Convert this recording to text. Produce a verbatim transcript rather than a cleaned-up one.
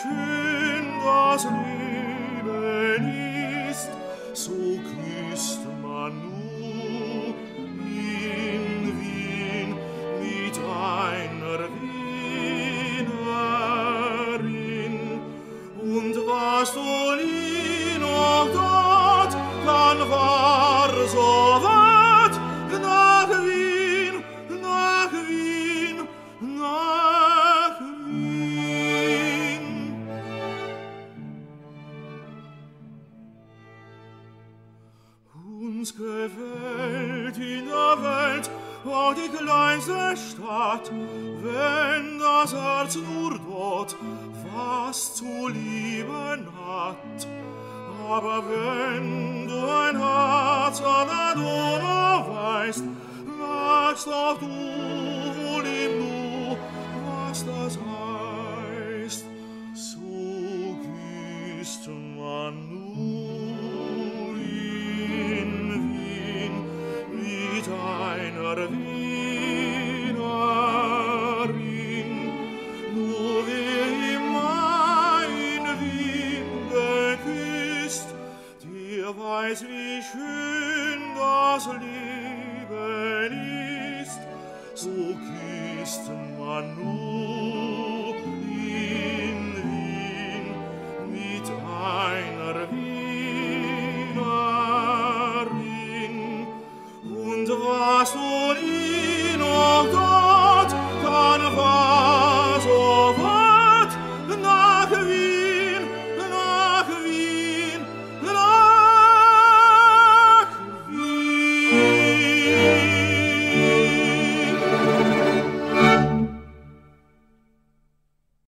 schön das Leben ist, so küsst man nur in Wien mit einer Wienerin. Und was du nie noch dort, dann war so weit nach Wien, nach Wien, nach Wien. Uns gefällt in der Welt auch die kleinste Stadt, wenn das Herz nur dort was zu lieben hat. Aber wenn du ein Herz an der Donau weißt, magst auch du wohl im Nu, was das heißt. So küsst man nur in Wien mit einer Wienerin. Nur wer immer in Wien geküsst, der weiß, wie schön das Leben ist. So küsst man nur